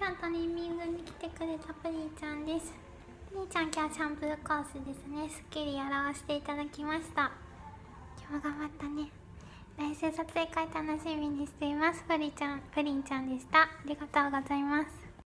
今日トリミングに来てくれたプリンちゃんです。プリンちゃん今日シャンプーコースですね。すっきりやらせていただきました。今日も頑張ったね。来週撮影会楽しみにしています。プリンちゃんでした。ありがとうございます。